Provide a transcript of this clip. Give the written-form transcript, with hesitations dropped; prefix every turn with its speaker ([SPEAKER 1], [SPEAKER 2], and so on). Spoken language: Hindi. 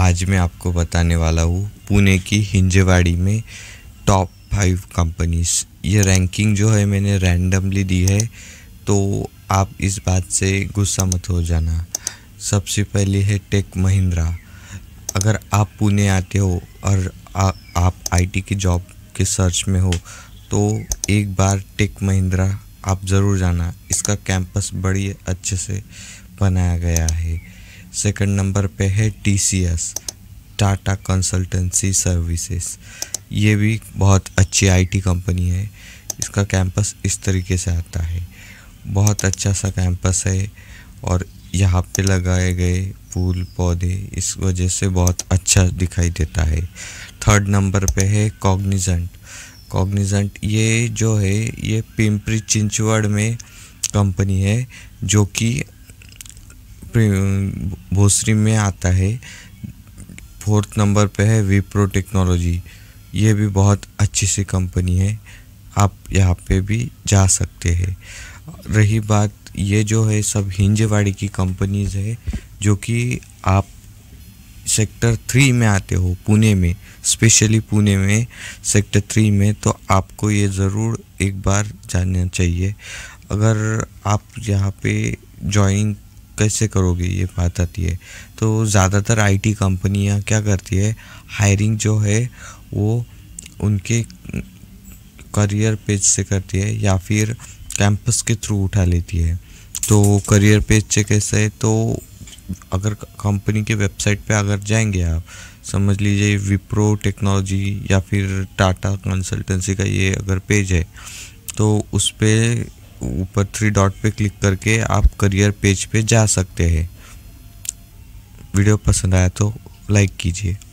[SPEAKER 1] आज मैं आपको बताने वाला हूँ पुणे की हिंजेवाड़ी में टॉप 5 कंपनीज। ये रैंकिंग जो है मैंने रैंडमली दी है, तो आप इस बात से गुस्सा मत हो जाना। सबसे पहले है टेक महिंद्रा। अगर आप पुणे आते हो और आप आईटी की जॉब के सर्च में हो तो एक बार टेक महिंद्रा आप ज़रूर जाना। इसका कैंपस बड़ी अच्छे से बनाया गया है। सेकंड नंबर पे है टीसीएस, टाटा कंसल्टेंसी सर्विसेज। ये भी बहुत अच्छी आईटी कंपनी है। इसका कैंपस इस तरीके से आता है, बहुत अच्छा सा कैंपस है और यहाँ पे लगाए गए फूल पौधे इस वजह से बहुत अच्छा दिखाई देता है। थर्ड नंबर पे है कॉग्निजेंट। ये जो है ये पिंपरी चिंचवड़ में कंपनी है जो कि भोसरी में आता है। फोर्थ नंबर पे है विप्रो टेक्नोलॉजी। ये भी बहुत अच्छी सी कंपनी है, आप यहाँ पे भी जा सकते हैं। रही बात, ये जो है सब हिंजेवाड़ी की कंपनीज है जो कि आप सेक्टर 3 में आते हो पुणे में, स्पेशली पुणे में सेक्टर 3 में, तो आपको ये ज़रूर एक बार जानना चाहिए। अगर आप यहाँ पे ज्वाइन कैसे करोगे ये बात आती है, तो ज़्यादातर आईटी कंपनियाँ क्या करती है, हायरिंग जो है वो उनके करियर पेज से करती है या फिर कैंपस के थ्रू उठा लेती है। तो करियर पेज से कैसे है, तो अगर कंपनी के वेबसाइट पे अगर जाएंगे आप, समझ लीजिए विप्रो टेक्नोलॉजी या फिर टाटा कंसल्टेंसी का ये अगर पेज है, तो उस पर ऊपर 3 डॉट पे क्लिक करके आप करियर पेज पे जा सकते हैं। वीडियो पसंद आया तो लाइक कीजिए।